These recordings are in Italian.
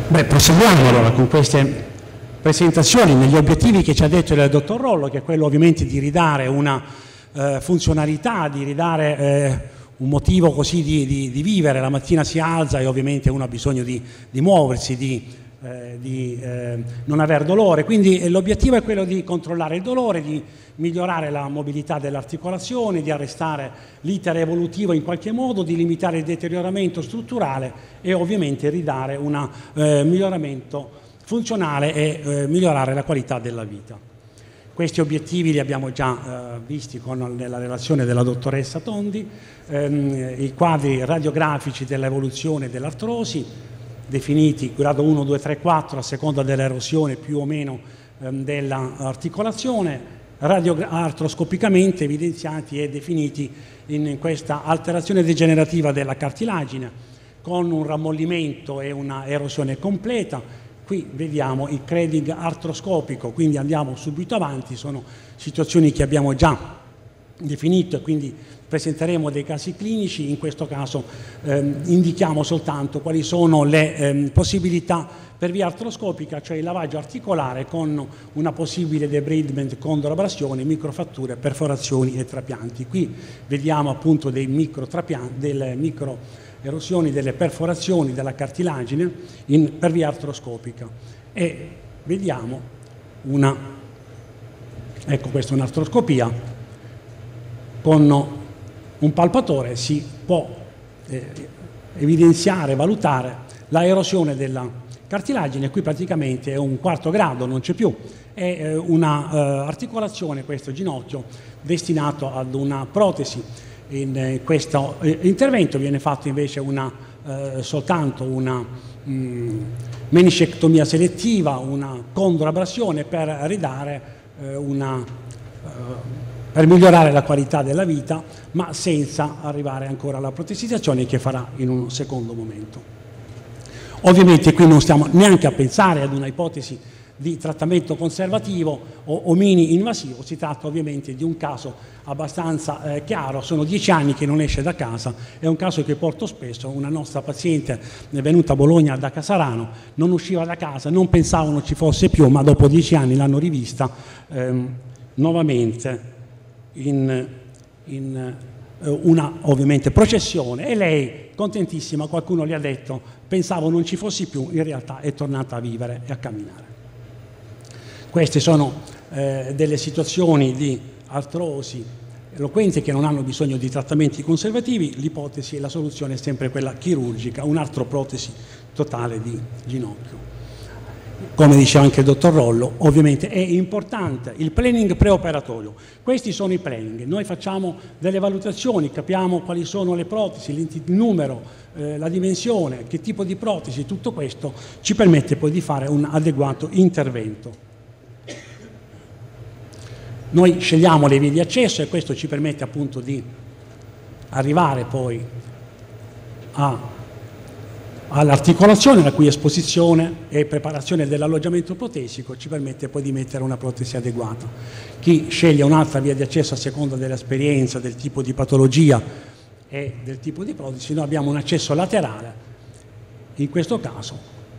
Beh, proseguiamo allora con queste presentazioni negli obiettivi che ci ha detto il dottor Rollo, che è quello ovviamente di ridare una funzionalità, di ridare un motivo così di vivere. La mattina si alza e ovviamente uno ha bisogno di muoversi, di non aver dolore, quindi l'obiettivo è quello di controllare il dolore, di migliorare la mobilità dell'articolazione, di arrestare l'iter evolutivo in qualche modo, di limitare il deterioramento strutturale e ovviamente ridare un miglioramento funzionale e migliorare la qualità della vita. Questi obiettivi li abbiamo già visti nella relazione della dottoressa Tondi, i quadri radiografici dell'evoluzione dell'artrosi, definiti grado 1, 2, 3, 4 a seconda dell'erosione più o meno dell'articolazione, artroscopicamente evidenziati e definiti in questa alterazione degenerativa della cartilagine con un rammollimento e una erosione completa. Qui vediamo il creding artroscopico, quindi andiamo subito avanti, sono situazioni che abbiamo già definito e quindi presenteremo dei casi clinici. In questo caso indichiamo soltanto quali sono le possibilità per via artroscopica, cioè il lavaggio articolare con una possibile debridement, condroabrasione, microfratture, perforazioni e trapianti. Qui vediamo appunto delle microerosioni, delle perforazioni della cartilagine per via artroscopica e vediamo ecco questa è un'artroscopia con un palpatore si può evidenziare, valutare la erosione della cartilagine. Qui praticamente è un quarto grado, non c'è più, è una articolazione, questo ginocchio, destinato ad una protesi. In questo intervento viene fatto invece soltanto una meniscectomia selettiva, una condroabrasione per ridare per migliorare la qualità della vita, ma senza arrivare ancora alla protesizzazione che farà in un secondo momento. Ovviamente qui non stiamo neanche a pensare ad una ipotesi di trattamento conservativo o mini invasivo, si tratta ovviamente di un caso abbastanza chiaro, sono 10 anni che non esce da casa, è un caso che porto spesso, una nostra paziente è venuta a Bologna da Casarano, non usciva da casa, non pensavano ci fosse più, ma dopo 10 anni l'hanno rivista nuovamente in una ovviamente processione e lei contentissima, qualcuno le ha detto pensavo non ci fossi più, in realtà è tornata a vivere e a camminare. Queste sono delle situazioni di artrosi eloquenti che non hanno bisogno di trattamenti conservativi, l'ipotesi e la soluzione è sempre quella chirurgica, un'artroprotesi totale di ginocchio. Come diceva anche il dottor Rollo, ovviamente è importante il planning preoperatorio. Questi sono i planning. Noi facciamo delle valutazioni, capiamo quali sono le protesi, il numero, la dimensione, che tipo di protesi, tutto questo ci permette poi di fare un adeguato intervento. Noi scegliamo le vie di accesso e questo ci permette appunto di arrivare poi all'articolazione, la cui esposizione e preparazione dell'alloggiamento protesico ci permette poi di mettere una protesi adeguata. Chi sceglie un'altra via di accesso a seconda dell'esperienza, del tipo di patologia e del tipo di protesi, noi abbiamo un accesso laterale, in questo caso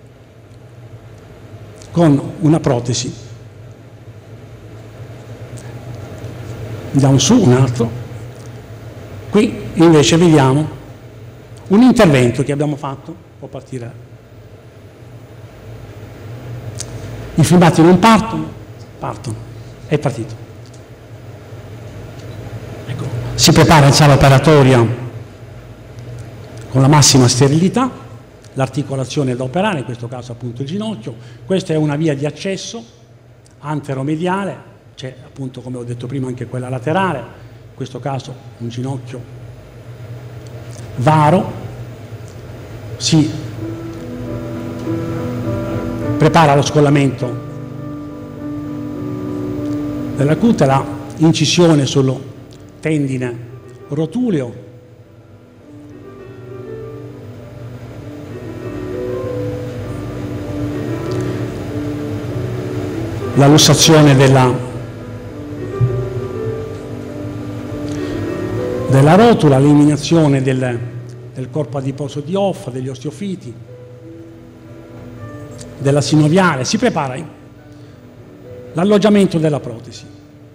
con una protesi. Andiamo su un altro. Qui invece vediamo un intervento che abbiamo fatto. Può partire. I filmati non partono, è partito. Ecco, si prepara in sala operatoria con la massima sterilità, l'articolazione da operare, in questo caso appunto il ginocchio. Questa è una via di accesso anteromediale, c'è appunto come ho detto prima anche quella laterale, in questo caso un ginocchio varo. Si prepara lo scollamento della cutula, incisione sul tendine rotuleo, la lussazione della rotula, l'eliminazione del corpo adiposo di Hoffa, degli osteofiti, della sinoviale, si prepara l'alloggiamento della protesi.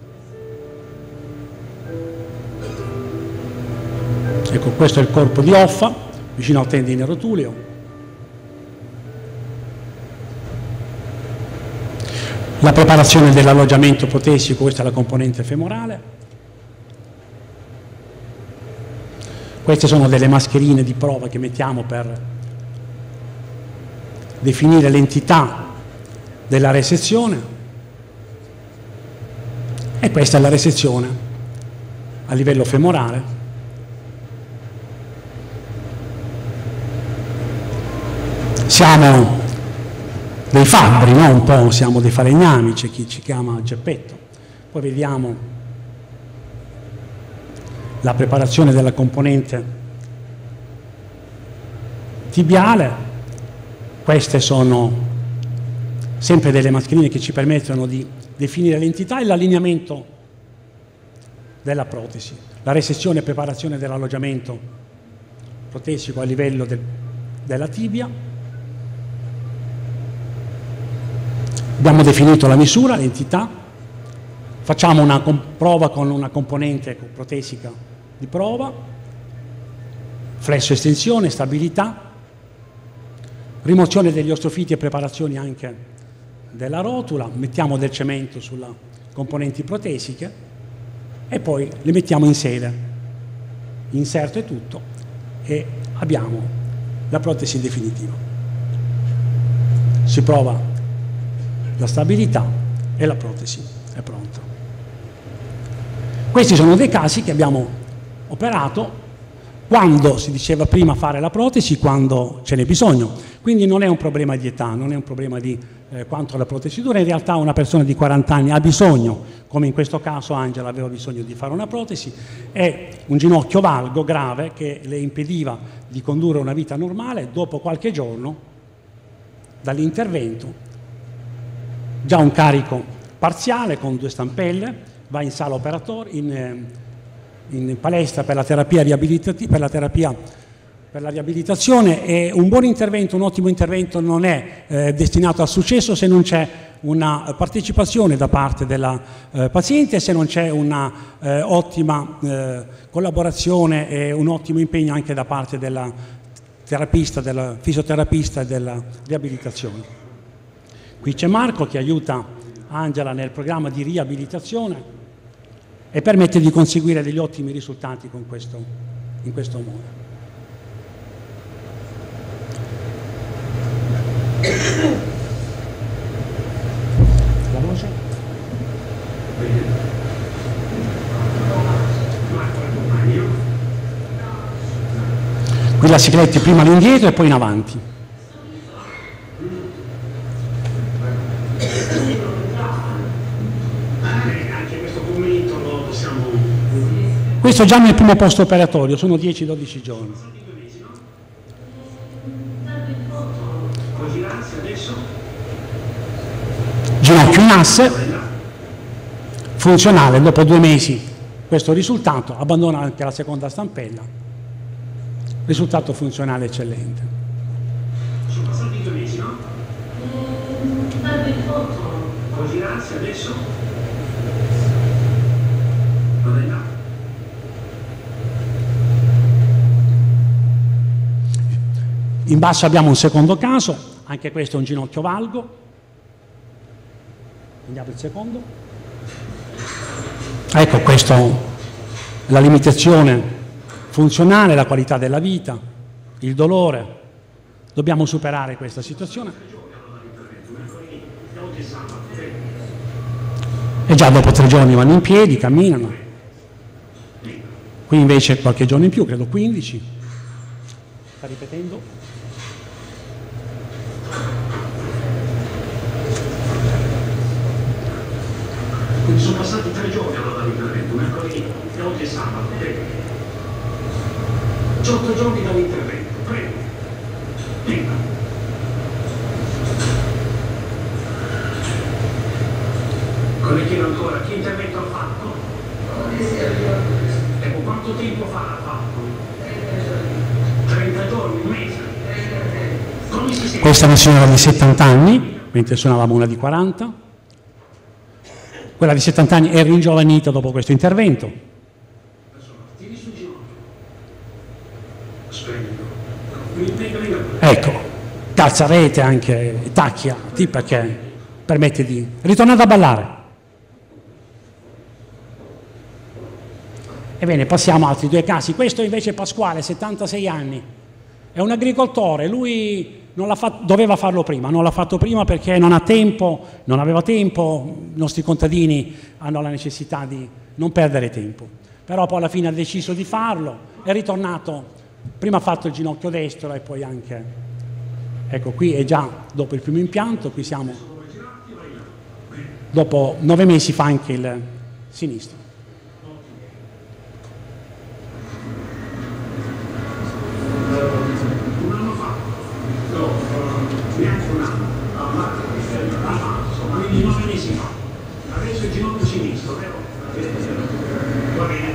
Ecco, questo è il corpo di Offa, vicino al tendine rotuleo. La preparazione dell'alloggiamento protesico, questa è la componente femorale. Queste sono delle mascherine di prova che mettiamo per definire l'entità della resezione, e questa è la resezione a livello femorale. Siamo dei fabbri, no? Un po' siamo dei falegnami, c'è chi ci chiama Geppetto. Poi vediamo la preparazione della componente tibiale. Queste sono sempre delle mascherine che ci permettono di definire l'entità e l'allineamento della protesi. La resezione e preparazione dell'alloggiamento protesico a livello della tibia. Abbiamo definito la misura, l'entità, facciamo una prova con una componente protesica di prova, flesso estensione, stabilità, rimozione degli ostrofiti e preparazione anche della rotula, mettiamo del cemento sulle componenti protesiche e poi le mettiamo in sede, inserto e tutto, e abbiamo la protesi definitiva. Si prova la stabilità e la protesi è pronta. Questi sono dei casi che abbiamo operato quando, si diceva prima, fare la protesi, quando ce n'è bisogno. Quindi non è un problema di età, non è un problema di quanto la protesi dura. In realtà una persona di 40 anni ha bisogno, come in questo caso Angela aveva bisogno di fare una protesi, è un ginocchio valgo grave che le impediva di condurre una vita normale. Dopo qualche giorno dall'intervento, già un carico parziale con 2 stampelle, va in sala operatoria, in palestra per la terapia riabilitativa, per la riabilitazione. E un buon intervento, un ottimo intervento non è destinato al successo se non c'è una partecipazione da parte della paziente, se non c'è una ottima collaborazione e un ottimo impegno anche da parte della terapista, del fisioterapista e della riabilitazione. Qui c'è Marco che aiuta Angela nel programma di riabilitazione e permette di conseguire degli ottimi risultati in questo modo. La voce? Qui la Sigletti prima all'indietro e poi in avanti. Questo già nel primo post operatorio, sono 10-12 giorni. Ginocchio in asse, funzionale, dopo 2 mesi questo risultato, abbandona anche la seconda stampella, risultato funzionale eccellente. Sono passati 2 mesi, no? Può girarsi adesso? Non è là. In basso abbiamo un secondo caso, anche questo è un ginocchio valgo. Andiamo il secondo. Ecco, questo è la limitazione funzionale, la qualità della vita, il dolore. Dobbiamo superare questa situazione. E già dopo 3 giorni vanno in piedi, camminano. Qui invece qualche giorno in più, credo 15. Sta ripetendo? Quindi sono passati 3 giorni allora dall'intervento, mercoledì e oggi è sabato, prego. 18 giorni dall'intervento, prego. Venga. Con le chiedo ancora, che intervento ha fatto? Ecco, quanto tempo fa l'ha fatto? 30 giorni, un mese. Come si Questa è una signora di 70 anni, mentre suonavamo una di 40. Quella di 70 anni è ringiovanita dopo questo intervento. Ecco, calza rete anche, tacchia, perché permette di... Ritornate a ballare. Ebbene, passiamo a altri due casi. Questo invece è Pasquale, 76 anni. È un agricoltore, lui doveva farlo prima, non l'ha fatto prima perché non ha tempo, non aveva tempo, i nostri contadini hanno la necessità di non perdere tempo. Però poi alla fine ha deciso di farlo, è ritornato, prima ha fatto il ginocchio destro e poi anche, ecco qui è già dopo il primo impianto, qui siamo, dopo 9 mesi fa anche il sinistro. Adesso il ginocchio sinistro, vero? Va bene.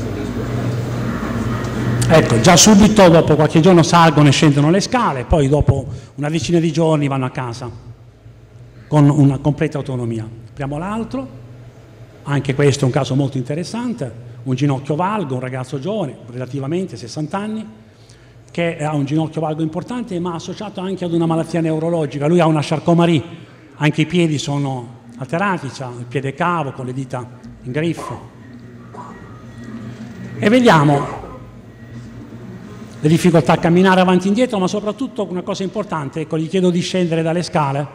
Ecco, già subito dopo qualche giorno salgono e scendono le scale, poi dopo una decina di giorni vanno a casa con una completa autonomia. Apriamo l'altro, anche questo è un caso molto interessante, un ginocchio valgo, un ragazzo giovane, relativamente 60 anni, che ha un ginocchio valgo importante ma associato anche ad una malattia neurologica. Lui ha una Charcot-Marie, anche i piedi sono alterati, c'ha il piede cavo con le dita in griffo. E vediamo le difficoltà a camminare avanti e indietro, ma soprattutto una cosa importante, ecco, gli chiedo di scendere dalle scale.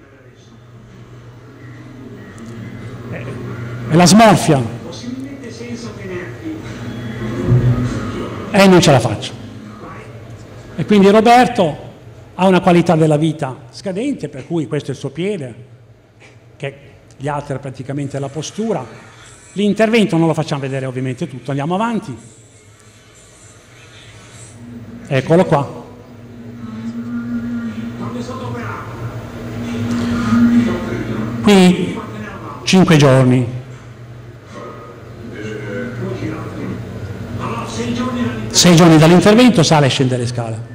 E la smorfia. Possibilmente senza tenerti. E non ce la faccio. E quindi Roberto ha una qualità della vita scadente, per cui questo è il suo piede, che gli altera praticamente la postura. L'intervento non lo facciamo vedere ovviamente tutto, andiamo avanti. Eccolo qua. Qui 5 giorni. 6 giorni dall'intervento, sale e scende le scale.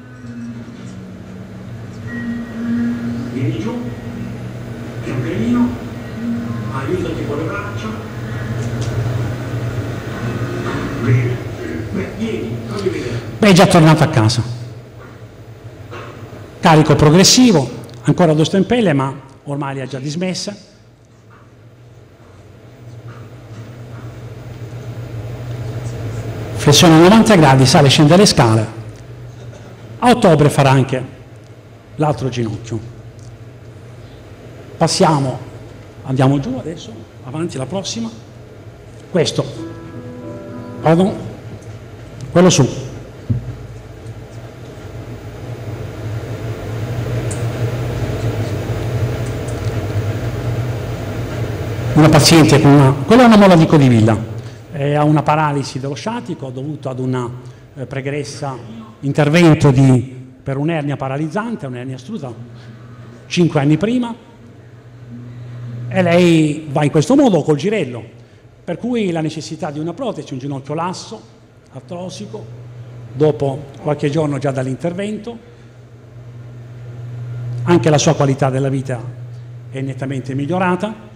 Vieni giù, pian pianino, aiutati con le braccia. Bene, vieni, fammi vedere. Beh, è già tornato a casa. Carico progressivo, ancora 2 stempelle, ma ormai le ha già dismesse. Flessione a 90 gradi, sale e scende le scale. A ottobre farà anche l'altro ginocchio. Passiamo, andiamo giù adesso, avanti la prossima. Questo, pardon, quello su. Una paziente con una, quella è una molla di codivilla. Ha una paralisi dello sciatico dovuta ad una pregressa intervento per un'ernia paralizzante, un'ernia astruta, 5 anni prima, e lei va in questo modo col girello, per cui la necessità di una protesi, un ginocchio lasso, artrosico, dopo qualche giorno già dall'intervento. Anche la sua qualità della vita è nettamente migliorata.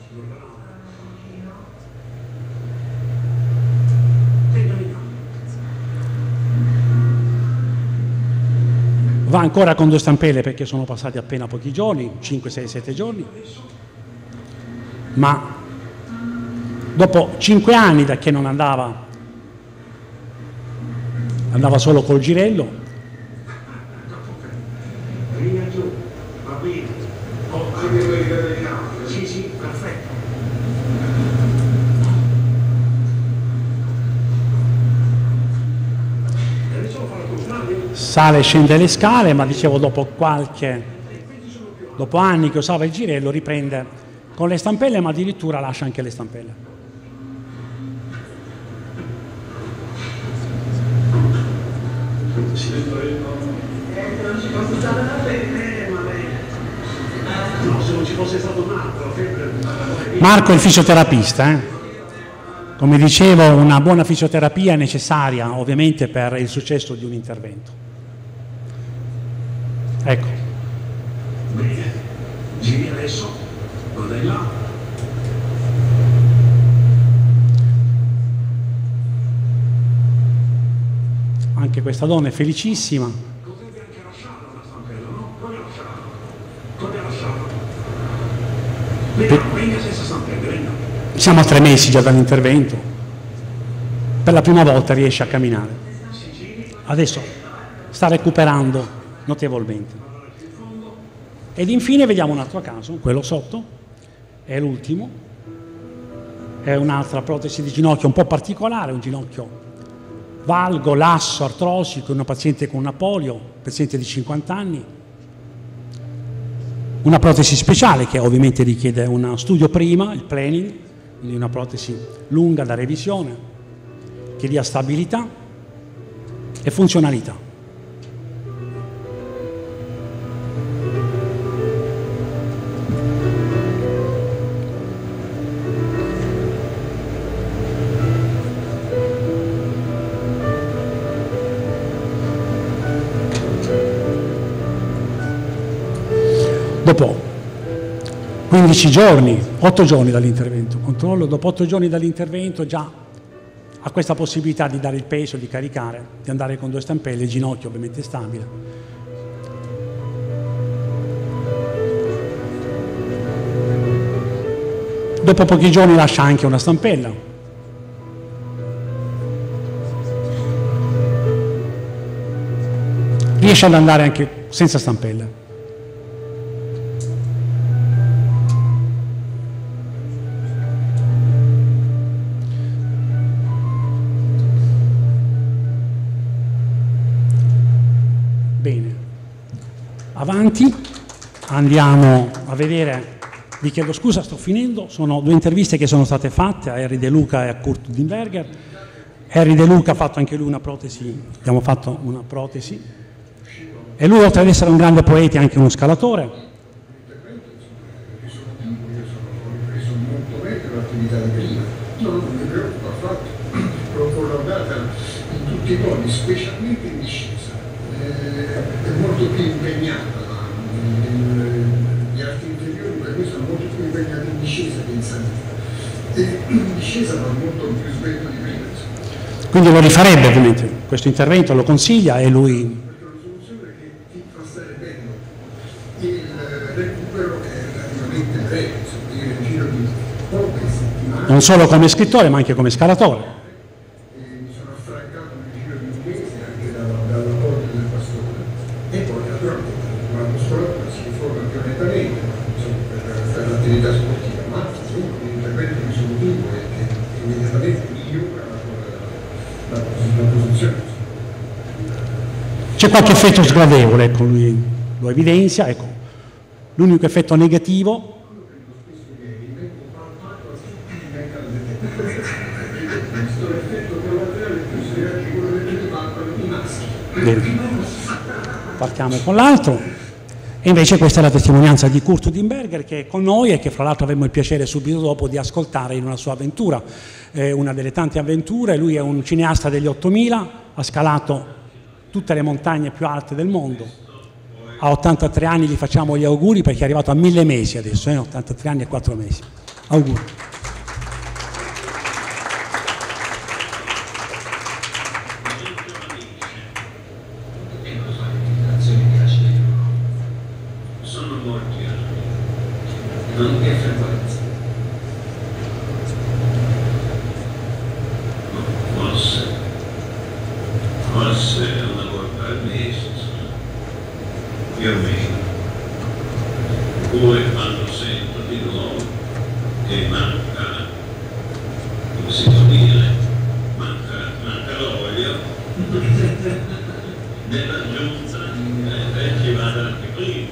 Va ancora con 2 stampelle perché sono passati appena pochi giorni, 5, 6, 7 giorni, ma dopo 5 anni da che non andava solo col girello. Vieni giù, va bene. Sì, sì, perfetto. Sale e scende le scale, ma dicevo dopo anni che usava il girello riprende con le stampelle, ma addirittura lascia anche le stampelle. No, se non ci fosse stato Marco è il fisioterapista, Come dicevo, una buona fisioterapia è necessaria ovviamente per il successo di un intervento. Ecco, Bene, giri adesso, guarda in là. Anche questa donna è felicissima. Potrebbe anche lasciarla una stampella, no? Provi a lasciarla. Provi a lasciarla. Venga senza stampelle, venga. Siamo a 3 mesi già dall'intervento. Per la prima volta riesce a camminare. Adesso sta recuperando notevolmente. Ed infine vediamo un altro caso, quello sotto, è l'ultimo. È un'altra protesi di ginocchio un po' particolare, un ginocchio valgo, lasso, artrosico, una paziente con una polio, paziente di 50 anni. Una protesi speciale che ovviamente richiede uno studio prima, il planning, quindi una protesi lunga da revisione, che dia stabilità e funzionalità. Dopo 15 giorni, 8 giorni dall'intervento, controllo, dopo 8 giorni dall'intervento già ha questa possibilità di dare il peso, di caricare, di andare con 2 stampelle, il ginocchio ovviamente stabile. Dopo pochi giorni lascia anche una stampella. Riesce ad andare anche senza stampella. Bene, avanti, andiamo a vedere, vi chiedo scusa, sto finendo, sono 2 interviste che sono state fatte a Henry De Luca e a Kurt Diemberger. Henry De Luca ha fatto anche lui una protesi, abbiamo fatto una protesi, e lui oltre ad essere un grande poeta è anche uno scalatore. Io sono ripreso molto meglio l'attività di prima, non mi preoccupa affatto, l'ho collaudata in tutti i modi, specialmente in discesa. È molto più impegnata, gli arti inferiori per me sono molto più impegnati in discesa che in salita, e in discesa va molto più svelto di prima. Quindi lo rifarebbe ovviamente, questo intervento lo consiglia e lui... Perché la soluzione che ti fa stare bene, il recupero è relativamente breve, insomma, io in giro di poche settimane. Non solo come scrittore ma anche come scalatore. Mi sono affrancato nel giro di un mese anche dall'appoggio del pastore, e poi naturalmente la muscolatura si riforma più lentamente, insomma, per l'attività sportiva, ma comunque un intervento risolutivo e che immediatamente migliora la posizione. C'è qualche effetto sgradevole, ecco, lui lo evidenzia, ecco. L'unico effetto negativo partiamo con l'altro, e invece questa è la testimonianza di Kurt Diemberger che è con noi e che fra l'altro avremo il piacere subito dopo di ascoltare in una sua avventura, una delle tante avventure. Lui è un cineasta degli 8000, ha scalato tutte le montagne più alte del mondo, a 83 anni gli facciamo gli auguri perché è arrivato a 1000 mesi adesso, 83 anni e 4 mesi. Auguri. Non che frequenza. Forse una volta al mese, più o meno. Poi quando sento di nuovo che manca, come si può dire, manca l'olio nella giunta e ci vado anche prima.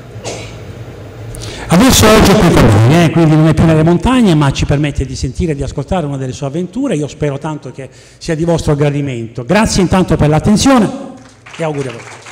Adesso oggi è qui con noi, quindi non è più nelle montagne, ma ci permette di sentire e di ascoltare una delle sue avventure. Io spero tanto che sia di vostro gradimento. Grazie intanto per l'attenzione e auguri a voi.